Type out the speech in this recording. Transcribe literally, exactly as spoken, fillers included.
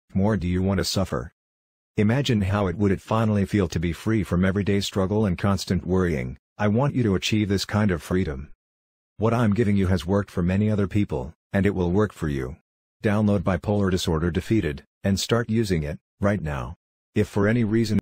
more do you want to suffer? Imagine how it would it finally feel to be free from everyday struggle and constant worrying. I want you to achieve this kind of freedom. What I'm giving you has worked for many other people, and it will work for you. Download Bipolar Disorder Defeated, and start using it, right now. If for any reason